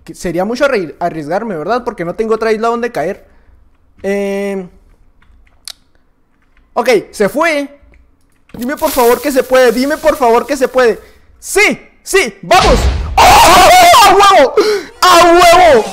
Sería mucho arriesgarme, ¿verdad? Porque no tengo otra isla donde caer. Ok, se fue. Dime por favor que se puede. Dime por favor que se puede. ¡Sí! ¡Sí! ¡Vamos! ¡Oh! ¡A huevo! ¡A huevo!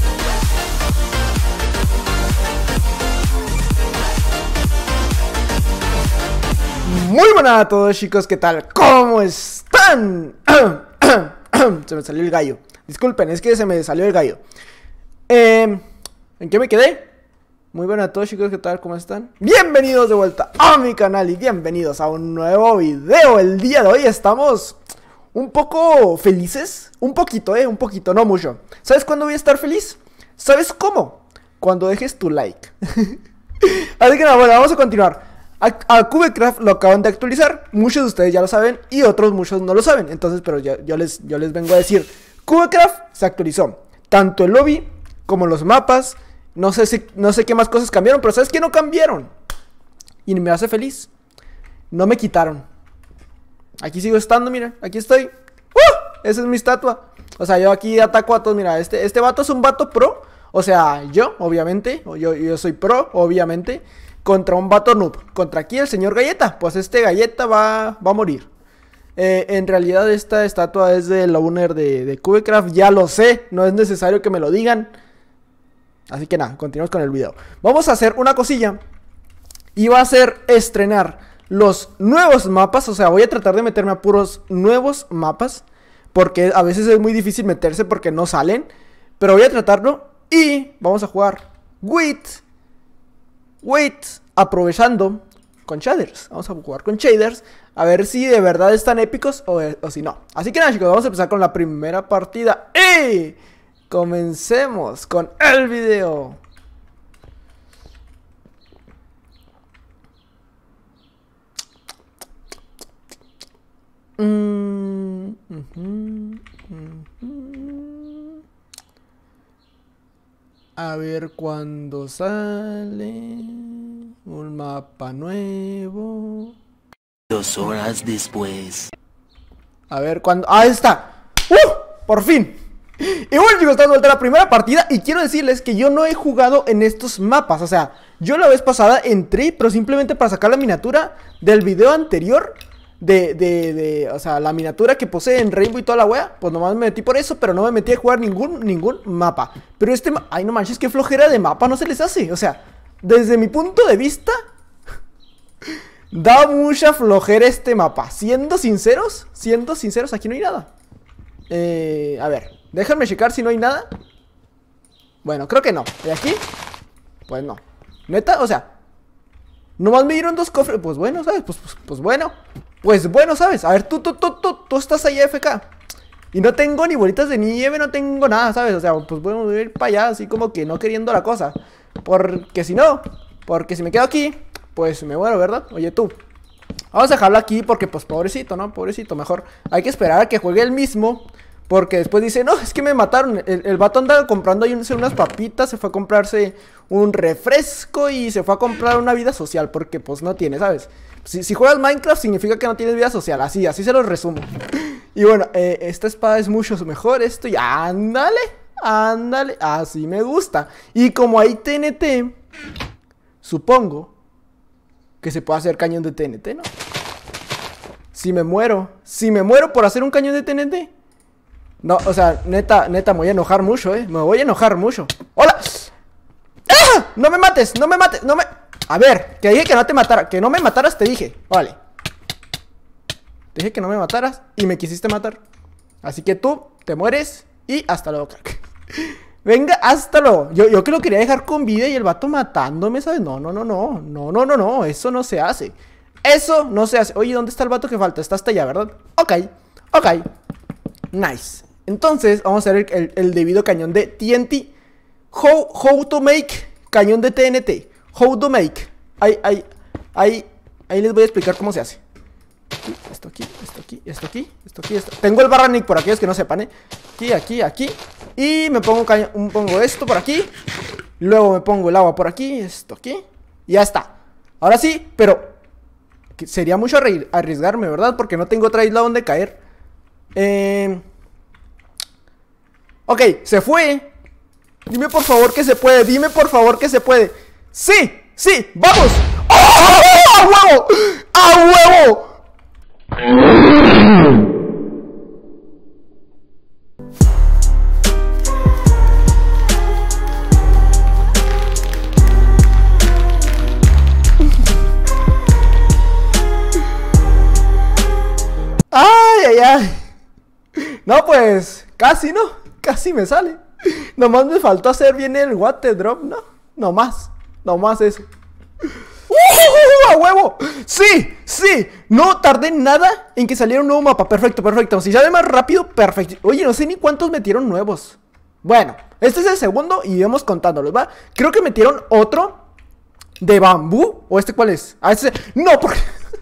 Muy buenas a todos, chicos, ¿qué tal? ¿Cómo están? Se me salió el gallo. Disculpen, es que se me salió el gallo. ¿En qué me quedé? Muy buenas a todos, chicos, ¿qué tal? ¿Cómo están? Bienvenidos de vuelta a mi canal y bienvenidos a un nuevo video. El día de hoy estamos un poco felices. Un poquito, un poquito, no mucho. ¿Sabes cuándo voy a estar feliz? ¿Sabes cómo? Cuando dejes tu like. Así que nada, bueno, vamos a continuar. A Cubecraft lo acaban de actualizar. Muchos de ustedes ya lo saben y otros muchos no lo saben. Entonces, pero yo les vengo a decir, Cubecraft se actualizó. Tanto el lobby como los mapas. No sé qué más cosas cambiaron, pero ¿sabes qué no cambiaron? Y me hace feliz. No me quitaron. Aquí sigo estando, mira, aquí estoy. Esa es mi estatua. O sea, yo aquí ataco a todos, mira, este vato es un vato pro. O sea, yo, obviamente, yo soy pro, obviamente. Contra un vato noob. Contra aquí el señor Galleta. Pues este Galleta va a morir. En realidad esta estatua es del owner de Cubecraft. Ya lo sé, no es necesario que me lo digan. Así que nada, continuamos con el video. Vamos a hacer una cosilla. Y va a ser estrenar los nuevos mapas. O sea, voy a tratar de meterme a puros nuevos mapas. Porque a veces es muy difícil meterse porque no salen. Pero voy a tratarlo. Y vamos a jugar aprovechando con shaders. Vamos a jugar con shaders. A ver si de verdad están épicos o si no. Así que nada, chicos, vamos a empezar con la primera partida. ¡Y! Comencemos con el video. A ver cuándo sale un mapa nuevo. 2 horas después. A ver cuándo. ¡Ahí está! ¡Por fin! Y bueno, chicos, estamos de la primera partida. Y quiero decirles que yo no he jugado en estos mapas. O sea, yo la vez pasada entré, pero simplemente para sacar la miniatura del video anterior. O sea, la miniatura que posee en Rainbow y toda la wea. Pues nomás me metí por eso, pero no me metí a jugar ningún mapa. Pero ay, no manches, qué flojera de mapa, no se les hace. O sea, desde mi punto de vista, da mucha flojera este mapa. Siendo sinceros, aquí no hay nada. A ver, déjenme checar si no hay nada. Bueno, creo que no. ¿Y aquí? Pues no. Neta, o sea, nomás me dieron 2 cofres. Pues bueno, ¿sabes? Pues bueno. Pues bueno, ¿sabes? A ver, tú estás ahí AFK. Y no tengo ni bolitas de nieve, no tengo nada, ¿sabes? O sea, pues bueno, voy a ir para allá así como que no queriendo la cosa. Porque si me quedo aquí, pues me muero, ¿verdad? Oye, tú. Vamos a dejarlo aquí porque pues pobrecito, ¿no? Pobrecito, mejor hay que esperar a que juegue el mismo. Porque después dice, no, es que me mataron. El vato anda comprando ahí unas papitas. Se fue a comprarse un refresco y se fue a comprar una vida social. Porque pues no tiene, ¿sabes? Si juegas Minecraft significa que no tienes vida social. Así se los resumo. Y bueno, esta espada es mucho mejor. Esto y ándale. Así me gusta. Y como hay TNT, supongo que se puede hacer cañón de TNT, ¿no? Si me muero por hacer un cañón de TNT. No, o sea, neta, me voy a enojar mucho, me voy a enojar mucho. ¡Hola! ¡Ah! No me mates. A ver, que dije que no te matara. Que no me mataras, te dije. Vale. Te dije que no me mataras y me quisiste matar. Así que tú te mueres y hasta luego, crack. Venga, hasta luego. Yo que lo quería dejar con vida y el vato matándome, ¿sabes? No. Eso no se hace. Oye, ¿dónde está el vato que falta? Está hasta allá, ¿verdad? Ok. Nice. Entonces, vamos a ver el debido cañón de TNT. How to make cañón de TNT. How to make. Ahí les voy a explicar cómo se hace. Esto aquí. Tengo el barranic por aquellos que no sepan, Aquí. Y me pongo esto por aquí. Luego me pongo el agua por aquí. Esto aquí. Y ya está. Ahora sí, pero sería mucho arriesgarme, ¿verdad? Porque no tengo otra isla donde caer. Ok, se fue. Dime por favor que se puede. Dime por favor que se puede. ¡Sí! ¡Sí! ¡Vamos! ¡Oh! ¡A huevo! ¡A huevo! ¡Ay, ay, ay! No, pues, casi, ¿no? Casi me sale. Nomás me faltó hacer bien el water drop, ¿no? Nomás eso. ¡A huevo! ¡Sí! ¡Sí! No tardé nada en que saliera un nuevo mapa. Perfecto, perfecto. Si sale más rápido, perfecto. Oye, no sé ni cuántos metieron nuevos. Bueno, este es el segundo y vamos contándolos, ¿va? Creo que metieron otro de bambú. ¿O este cuál es? Ah, ese... No, ¿por qué?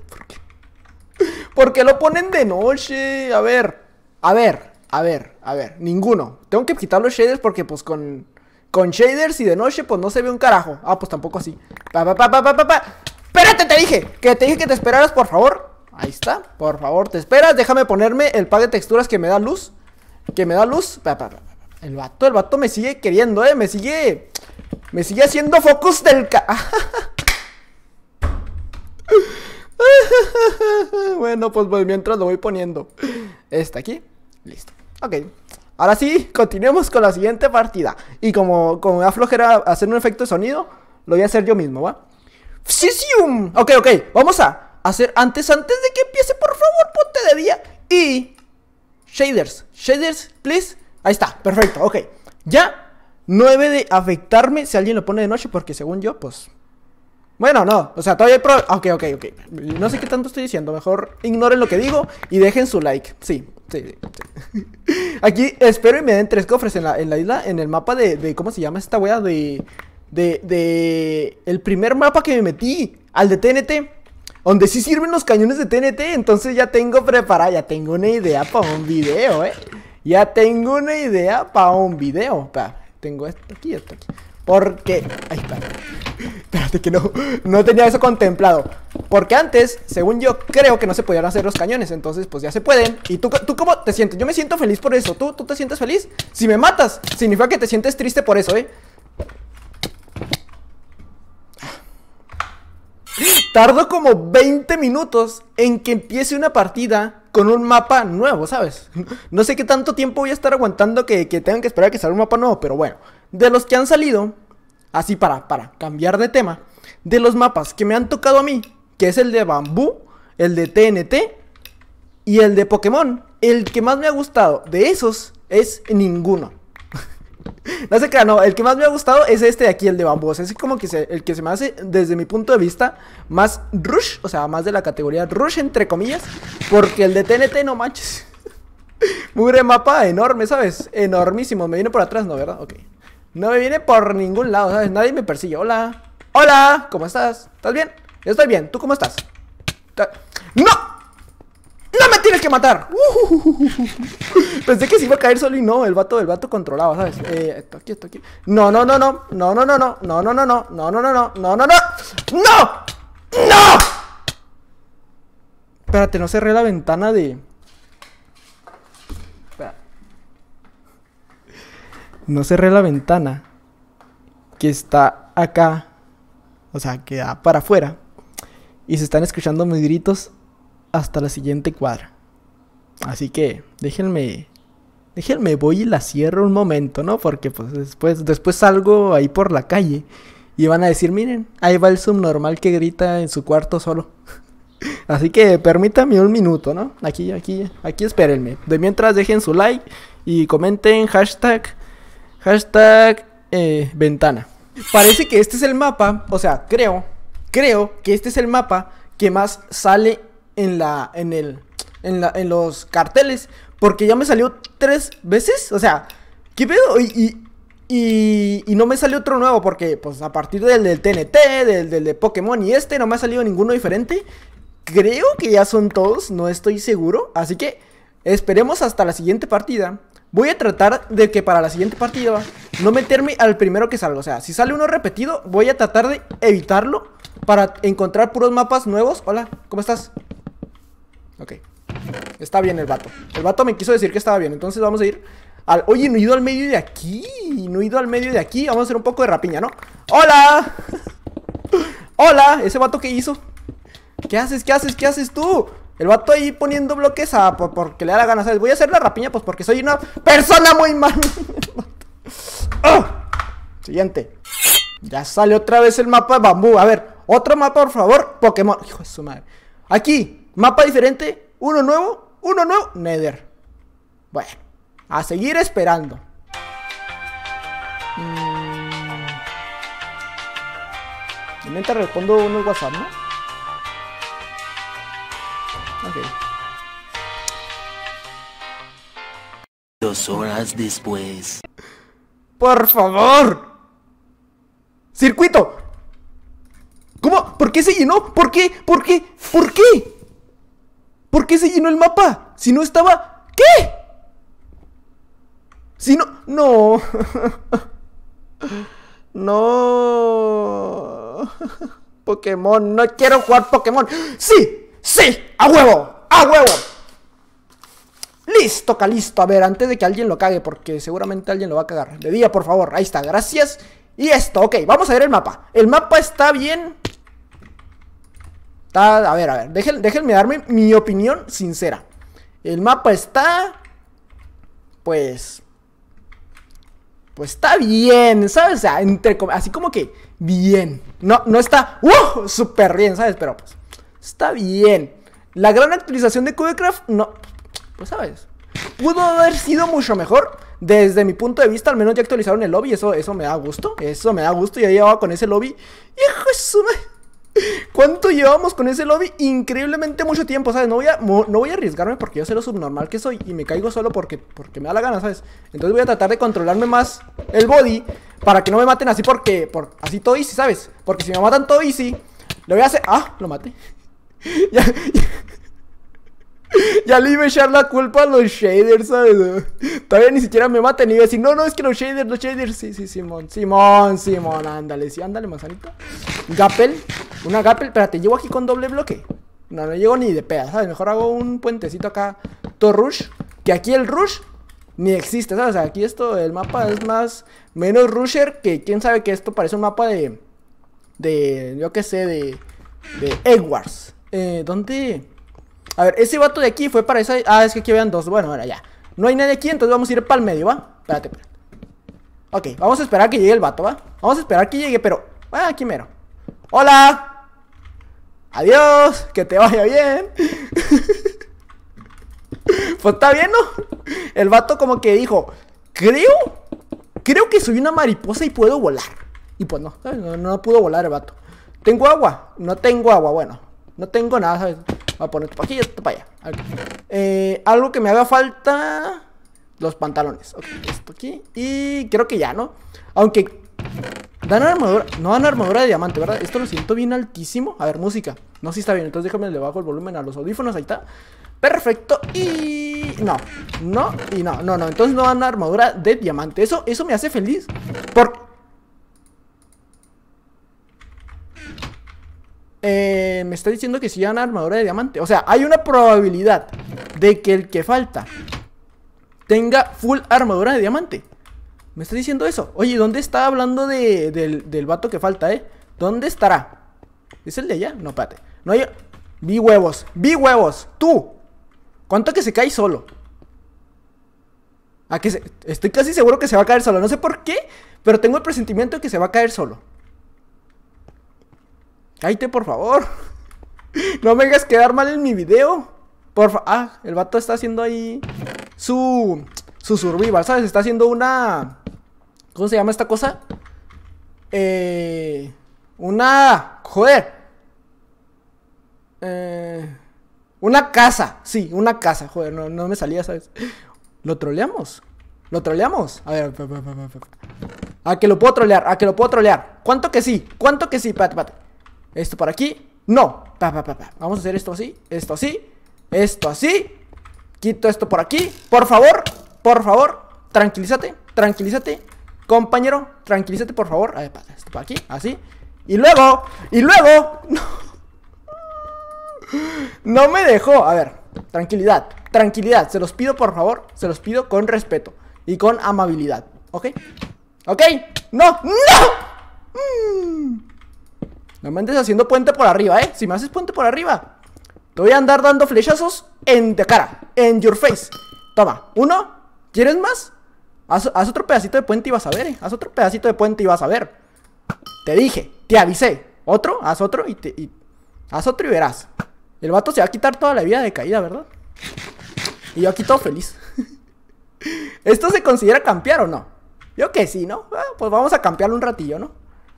¿Por qué lo ponen de noche? A ver, ninguno. Tengo que quitar los shaders porque pues con shaders y de noche pues no se ve un carajo. Ah, pues tampoco así. Espérate, te dije que te esperaras, por favor. Ahí está, por favor, te esperas. Déjame ponerme el pack de texturas que me da luz. El vato me sigue queriendo, me sigue haciendo focus del Bueno, pues mientras lo voy poniendo. Aquí, listo. Ok, ahora sí, continuemos con la siguiente partida. Y como me da flojera hacer un efecto de sonido, lo voy a hacer yo mismo, ¿va? ¡Fsisium! Ok, vamos a hacer antes de que empiece, por favor, ponte de día. Y shaders, please. Ahí está, perfecto, ok. Ya no debe de afectarme si alguien lo pone de noche, porque según yo, pues... Bueno, no, o sea, todavía hay Ok. No sé qué tanto estoy diciendo. Mejor ignoren lo que digo y dejen su like. Sí. Aquí espero y me den 3 cofres en la isla. En el mapa de ¿cómo se llama esta wea? De el primer mapa que me metí, al de TNT, donde sí sirven los cañones de TNT. Entonces ya tengo preparada, ya tengo una idea para un video, Ya tengo una idea para un video. Tengo esto aquí. Porque... Ay, espérate que no tenía eso contemplado. Porque antes, según yo, creo que no se podían hacer los cañones. Entonces, pues ya se pueden. ¿Y tú cómo te sientes? Yo me siento feliz por eso. ¿Tú te sientes feliz? Si me matas, significa que te sientes triste por eso, Tardo como 20 minutos en que empiece una partida con un mapa nuevo, ¿sabes? No sé qué tanto tiempo voy a estar aguantando que tengan que esperar a que salga un mapa nuevo. Pero bueno, de los que han salido, así para cambiar de tema, de los mapas que me han tocado a mí, que es el de bambú, el de TNT y el de Pokémon, el que más me ha gustado de esos es ninguno. No sé qué, no, el que más me ha gustado es este de aquí, el de bambú. O sea, es como que el que se me hace, desde mi punto de vista, más rush, o sea, más de la categoría rush, entre comillas. Porque el de TNT, no manches. Mugre mapa enorme, ¿sabes? Enormísimo. Me viene por atrás, ¿no? ¿Verdad? Ok. No me viene por ningún lado, ¿sabes? Nadie me persigue. Hola. Hola, ¿cómo estás? ¿Estás bien? Yo estoy bien. ¿Tú cómo estás? ¡No! ¡No me tienes que matar! Pensé que se iba a caer solo y no. El vato controlaba, ¿sabes? Esto aquí. No. Espérate, no cerré la ventana de... Espera. No cerré la ventana que está acá. O sea, que da para afuera. Y se están escuchando mis gritos hasta la siguiente cuadra. Así que déjenme voy y la cierro un momento, ¿no? Porque pues después salgo ahí por la calle y van a decir, miren, ahí va el subnormal que grita en su cuarto solo. Así que permítanme un minuto, ¿no? Aquí espérenme. De mientras dejen su like y comenten hashtag ventana. Parece que este es el mapa, o sea, creo que este es el mapa que más sale en los carteles, porque ya me salió 3 veces, o sea, ¿qué pedo? Y no me salió otro nuevo, porque pues a partir del TNT, del de Pokémon y no me ha salido ninguno diferente. Creo que ya son todos, no estoy seguro, así que esperemos hasta la siguiente partida. Voy a tratar de que para la siguiente partida no meterme al primero que salga. O sea, si sale uno repetido, voy a tratar de evitarlo para encontrar puros mapas nuevos. Hola, ¿cómo estás? Ok. Está bien el vato. El vato me quiso decir que estaba bien. Entonces vamos a ir Oye, no he ido al medio de aquí. No he ido al medio de aquí. Vamos a hacer un poco de rapiña, ¿no? ¡Hola! ¡Hola! ¿Ese vato qué hizo? ¿Qué haces? ¿Qué haces? ¿Qué haces tú? El vato ahí poniendo bloques porque le da la gana, ¿sabes? Voy a hacer la rapiña pues porque soy una persona muy mal. ¡Oh! Siguiente. Ya sale otra vez el mapa de bambú. A ver, otro mapa, por favor. Pokémon. Hijo de su madre. Aquí, mapa diferente. Uno nuevo. Nether. Bueno, a seguir esperando. Mientras respondo unos WhatsApp, ¿no? Ok. 2 horas después. ¡Por favor! ¡Circuito! ¿Cómo? ¿Por qué se llenó? ¿Por qué? ¿Por qué? ¿Por qué? ¿Por qué se llenó el mapa? Si no estaba... ¿Qué? Si no... No. No. Pokémon. No quiero jugar Pokémon. ¡Sí! ¡Sí! ¡A huevo! ¡A huevo! Listo, Calisto. A ver, antes de que alguien lo cague, porque seguramente alguien lo va a cagar. De día, por favor. Ahí está, gracias. Y esto, ok, vamos a ver el mapa. El mapa está bien. A ver, déjenme darme mi opinión sincera. El mapa está... Pues está bien, ¿sabes? O sea, así como que bien. No está súper bien, ¿sabes? Pero pues está bien. La gran actualización de Cubecraft, no, pues sabes, pudo haber sido mucho mejor. Desde mi punto de vista, al menos ya actualizaron el lobby. Eso me da gusto. Eso me da gusto. Ya llevaba con ese lobby. ¡Hijo de su madre! ¿Cuánto llevamos con ese lobby? Increíblemente mucho tiempo, ¿sabes? No voy a arriesgarme porque yo sé lo subnormal que soy. Y me caigo solo porque me da la gana, ¿sabes? Entonces voy a tratar de controlarme más el body para que no me maten así así todo easy, ¿sabes? Porque si me matan todo easy, le voy a hacer... ¡Ah! Lo maté. Ya le iba a echar la culpa a los shaders, ¿sabes? Todavía ni siquiera me matan y iba a decir, no, es que los shaders, sí, Simón, ándale, sí, ándale, manzanita. Gapel, una Gapel, espérate, llego aquí con doble bloque. No llego ni de peda, ¿sabes? Mejor hago un puentecito acá, todo rush, que aquí el rush ni existe, ¿sabes? O sea, aquí el mapa es menos rusher, que quién sabe que esto parece un mapa yo qué sé, de Egg Wars. ¿Dónde...? A ver, ese vato de aquí fue para esa... Ah, es que aquí habían dos. Bueno, ahora ya. No hay nadie aquí, entonces vamos a ir para el medio, ¿va? Espérate. Ok, vamos a esperar a que llegue el vato, ¿va? Vamos a esperar a que llegue, pero... Ah, aquí mero. ¡Hola! ¡Adiós! ¡Que te vaya bien! Pues está bien, ¿no? El vato como que dijo... Creo que soy una mariposa y puedo volar. Y pues no, ¿sabes? No pudo volar el vato. ¿Tengo agua? No tengo agua, bueno. No tengo nada, ¿sabes? Voy a poner esto para aquí y esto para allá. Algo que me haga falta... Los pantalones. Ok, esto aquí. Y creo que ya, ¿no? Aunque... Dan armadura... No dan armadura de diamante, ¿verdad? Esto lo siento bien altísimo. A ver, música. No, sí está bien. Entonces déjame le bajo el volumen a los audífonos. Ahí está. Perfecto. Y... No. Entonces no dan armadura de diamante. Eso me hace feliz. Me está diciendo que si dan armadura de diamante. O sea, hay una probabilidad de que el que falta tenga full armadura de diamante. Me está diciendo eso. Oye, ¿dónde está hablando del vato que falta, ¿Dónde estará? ¿Es el de allá? No, espérate. No hay... Vi huevos. Tú. ¿Cuánto que se cae solo? Estoy casi seguro que se va a caer solo. No sé por qué, pero tengo el presentimiento de que se va a caer solo. Cállate, por favor. No me hagas quedar mal en mi video. Por favor. Ah, el vato está haciendo ahí su survival, ¿sabes? Está haciendo una... ¿Cómo se llama esta cosa? Joder. Una casa. Sí, una casa. Joder, no me salía, ¿sabes? ¿Lo troleamos? A ver. A que lo puedo trolear. ¿Cuánto que sí? Pate. Esto por aquí. No. Vamos a hacer esto así. Esto así. Quito esto por aquí. Por favor. Tranquilízate. Compañero, tranquilízate, por favor. A ver, esto por aquí. Así. Y luego. No me dejó. A ver. Tranquilidad. Se los pido, por favor. Se los pido con respeto. y con amabilidad. ¿Ok? ¿Ok? ¡No! ¡No! No me andes haciendo puente por arriba, ¿eh? Si me haces puente por arriba, te voy a andar dando flechazos en de cara, en your face. Toma, uno. ¿Quieres más? Haz otro pedacito de puente y vas a ver, ¿eh? Haz otro pedacito de puente y vas a ver. Te dije, te avisé. ¿Otro? Haz otro haz otro y verás. El vato se va a quitar toda la vida de caída, ¿verdad? Y yo aquí todo feliz. ¿Esto se considera campear o no? Yo que sí, ¿no? Pues vamos a campearlo un ratillo, ¿no?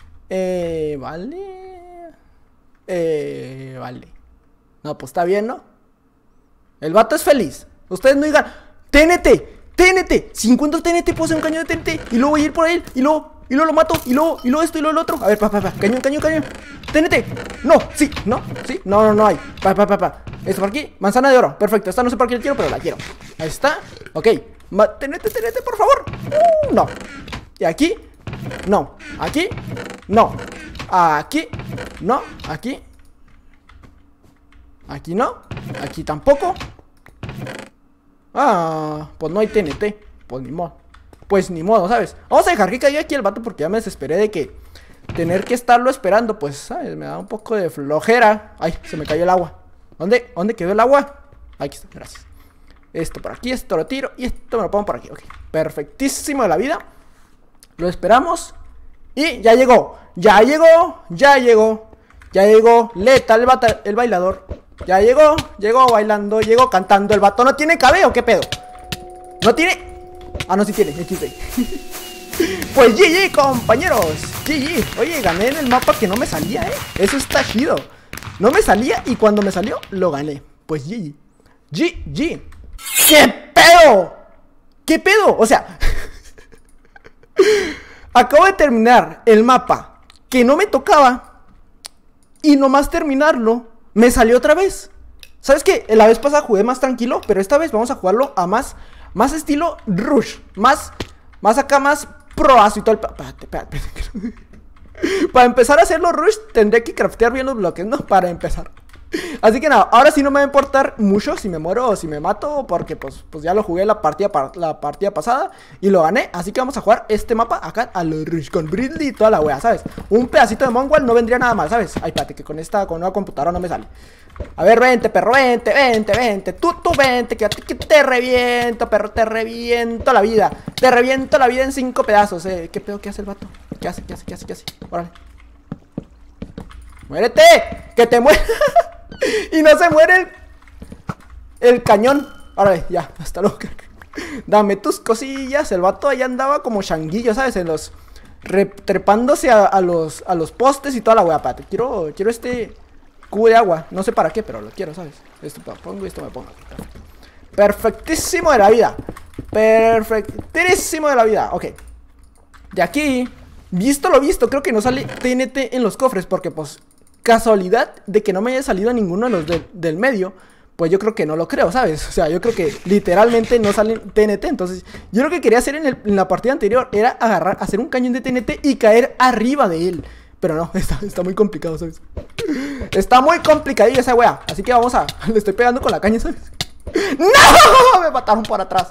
Vale. Vale. No, pues está bien, ¿no? El vato es feliz. Ustedes no digan, TNT, TNT, si encuentro TNT puedo hacer un cañón de TNT. Y luego voy a ir por él, y luego lo mato, y luego esto, y luego lo otro. A ver, cañón, TNT. No, sí, no, sí, no hay. Esto por aquí, manzana de oro, perfecto. Esta no sé por qué la quiero, pero la quiero. Ahí está, ok. TNT, por favor. No. Y aquí, no. Aquí, no. Aquí, no. Aquí no. Aquí tampoco. Pues no hay TNT. Pues ni modo, ¿sabes? Vamos a dejar que caiga aquí el vato porque ya me desesperé de que tener que estarlo esperando, pues, ¿sabes? Me da un poco de flojera. Ay, se me cayó el agua. ¿Dónde quedó el agua? Aquí está, gracias. Esto por aquí, esto lo tiro y esto me lo pongo por aquí, ok. Perfectísimo de la vida. Lo esperamos. Y ya llegó. Letal el bailador. Ya llegó bailando, llegó cantando. El vato no tiene cabello, ¿qué pedo? ¿No tiene? Ah, no, sí tiene, XD. Pues GG, compañeros. GG. Oye, gané en el mapa que no me salía, Eso está chido. No me salía y cuando me salió, lo gané. Pues GG. GG. ¿Qué pedo? ¿Qué pedo? O sea, acabo de terminar el mapa que no me tocaba y nomás terminarlo me salió otra vez. ¿Sabes qué? La vez pasada jugué más tranquilo, pero esta vez vamos a jugarlo a más estilo rush. Más acá, más proazo y todo el... Espérate. Para empezar a hacerlo rush tendré que craftear bien los bloques, ¿no? Para empezar. Así que nada, ahora sí no me va a importar mucho si me muero o si me mato, porque pues ya lo jugué la partida pasada y lo gané. Así que vamos a jugar este mapa acá a lo Rush con Bridley y toda la wea, ¿sabes? Un pedacito de Monwall no vendría nada mal, ¿sabes? Ay, espérate, que con nueva computadora no me sale. A ver, vente, perro, vente. Tú vente, que te reviento, perro, te reviento la vida. Te reviento la vida en 5 pedazos, ¿Qué pedo? ¿Qué hace el vato? ¿Qué hace? Órale. ¡Muérete! ¡Que te mueras! Y no se muere el cañón. Órale, ya, hasta luego. Dame tus cosillas. El vato ahí andaba como changuillo, ¿sabes? En los... trepándose a los postes y toda la wea. Pate, quiero este cubo de agua. No sé para qué, pero lo quiero, ¿sabes? Esto me pongo y esto me pongo. Perfectísimo de la vida. Perfectísimo de la vida. Ok. De aquí, visto lo visto, creo que no sale TNT en los cofres. Porque pues, casualidad de que no me haya salido ninguno de los del medio. Pues yo creo que no lo creo, ¿sabes? O sea, yo creo que literalmente no salen TNT. Entonces, yo lo que quería hacer en la partida anterior era hacer un cañón de TNT y caer arriba de él. Pero no, está muy complicado, ¿sabes? Está muy complicadilla esa wea. Así que vamos a... Le estoy pegando con la caña, ¿sabes? ¡No! Me mataron por atrás.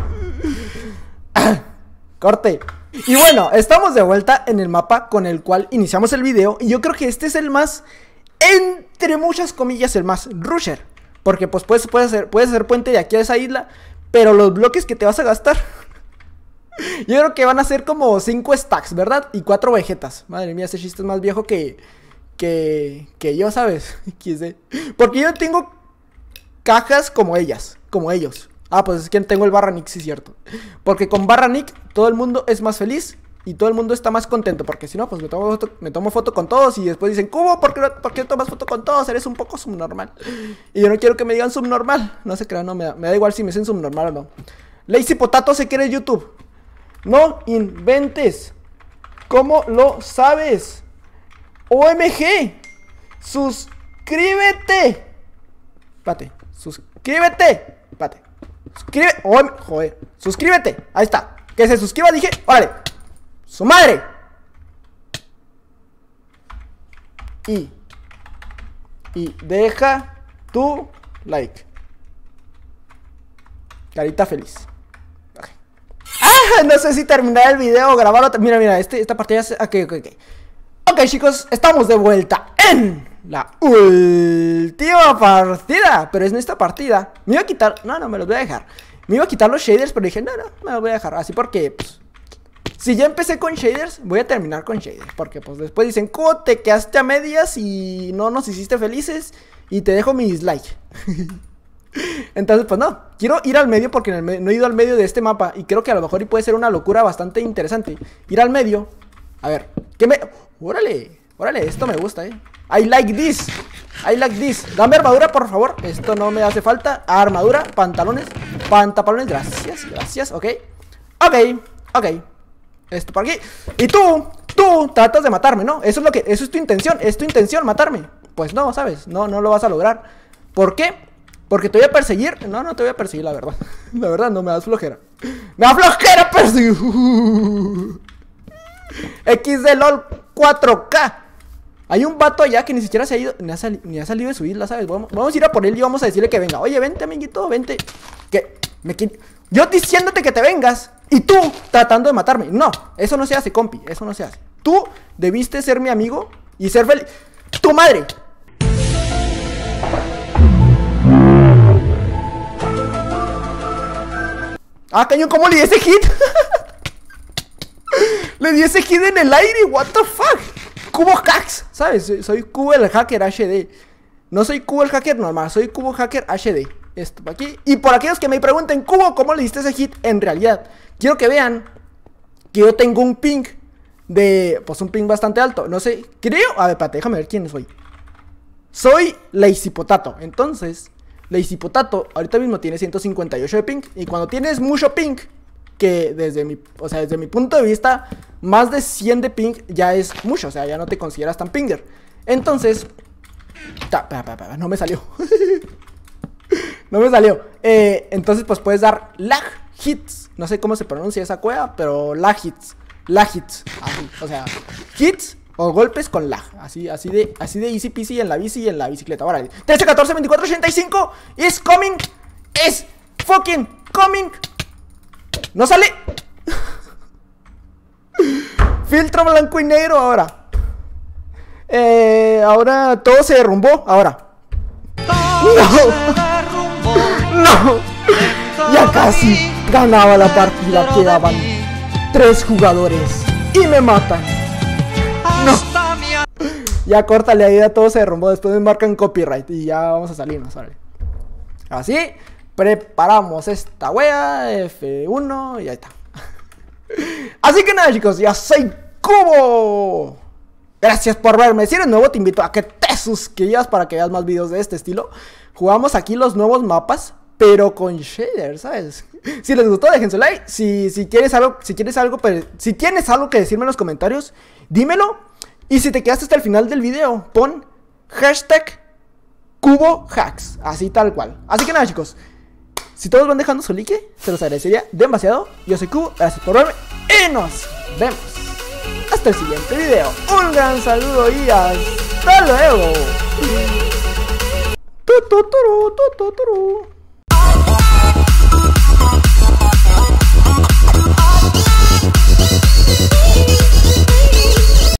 Corte. Y bueno, estamos de vuelta en el mapa con el cual iniciamos el video. Y yo creo que este es el más, entre muchas comillas, el más rusher. Porque pues puedes hacer puente de aquí a esa isla, pero los bloques que te vas a gastar, yo creo que van a ser como 5 stacks, ¿verdad? Y 4 vegetas. Madre mía, ese chiste es más viejo que yo, ¿sabes? Porque yo tengo cajas como ellos. Ah, pues es que tengo el Barra-Nick, sí es cierto. Porque con Barra-Nick todo el mundo es más feliz y todo el mundo está más contento. Porque si no, pues me tomo foto con todos y después dicen, ¿cómo? ¿Por qué tomas foto con todos? Eres un poco subnormal. Y yo no quiero que me digan subnormal. No se crean, no, me da igual si me dicen subnormal o no. Lazy Potato se quiere YouTube. No inventes. ¿Cómo lo sabes? OMG. Suscríbete. Espérate. Suscríbete. Espérate. Joder. Suscríbete. Ahí está. Que se suscriba, dije. Órale. Su madre. Y deja tu like. Carita feliz. Okay. No sé si terminar el video o grabarlo. Mira, esta partida es... Ok, chicos, estamos de vuelta en la última partida. Pero es en esta partida me iba a quitar... No, me los voy a dejar. Me iba a quitar los shaders, pero dije, no, me los voy a dejar. Así porque, pues, si ya empecé con shaders, voy a terminar con shaders. Porque, pues, después dicen, ¿cómo te quedaste a medias y no nos hiciste felices? Y te dejo mi dislike. Entonces, pues no, quiero ir al medio porque no he ido al medio de este mapa. Y creo que a lo mejor puede ser una locura bastante interesante ir al medio. A ver, órale, esto me gusta, I like this. Dame armadura, por favor. Esto no me hace falta. Armadura, pantalones. Gracias, ok. Esto por aquí. Y tú tratas de matarme, ¿no? Eso es tu intención, matarme. Pues no, ¿sabes? No lo vas a lograr. ¿Por qué? Porque te voy a perseguir. No te voy a perseguir, la verdad. La verdad, no me das flojera. ¡Me da flojera perseguir! XD LOL 4K. Hay un vato allá que ni siquiera se ha ido, ni ha salido de su isla, ¿sabes? Vamos a ir a por él y vamos a decirle que venga. Oye, vente, amiguito, vente. Yo diciéndote que te vengas y tú tratando de matarme. No, eso no se hace, compi. Eso no se hace. Tú debiste ser mi amigo y ser feliz. ¡Tu madre! Ah, cañón, ¿cómo le di ese hit? Le di ese hit en el aire, what the fuck. Cubo hacks, ¿sabes? Soy Cubo el hacker HD. No soy Cubo el hacker normal, soy Cubo hacker HD. Esto por aquí. Y por aquellos que me pregunten, Cubo, ¿cómo le diste ese hit? En realidad, quiero que vean que yo tengo un ping de... Pues un ping bastante alto. No sé, creo... A ver, espérate, déjame ver quién soy. Soy Lazy Potato. Entonces, Lazy Potato ahorita mismo tiene 158 de ping. Y cuando tienes mucho ping, que desde mi punto de vista, más de 100 de ping ya es mucho. O sea, ya no te consideras tan pinger. Entonces... No me salió. No me salió. Entonces pues puedes dar lag hits. No sé cómo se pronuncia esa cueva, pero lag hits. Así, o sea, hits o golpes con lag. Así de easy peasy en la bici y en la bicicleta. Ahora, 13, 14, 24, 85 is coming. Is fucking coming. No sale. Filtro blanco y negro ahora. Ahora todo se derrumbó. Ahora. No. Ya casi ganaba la partida. Quedaban 3 jugadores y me matan. No. Ya córtale ahí, ya todo se derrumbó. Después me marcan copyright y ya vamos a salirnos, ¿vale? Así. Preparamos esta wea. F1 y ahí está. Así que nada, chicos, ya soy Cubo. Gracias por verme. Si eres nuevo, te invito a que te suscribas para que veas más videos de este estilo. Jugamos aquí los nuevos mapas, pero con shaders, ¿sabes? Si les gustó, dejen su like. Si tienes algo que decirme en los comentarios, dímelo. Y si te quedaste hasta el final del video, pon hashtag CuboHacks, así tal cual. Así que nada, chicos, si todos van dejando su like, se los agradecería demasiado. Yo soy Cubo, gracias por verme y nos vemos hasta el siguiente video. Un gran saludo y hasta luego.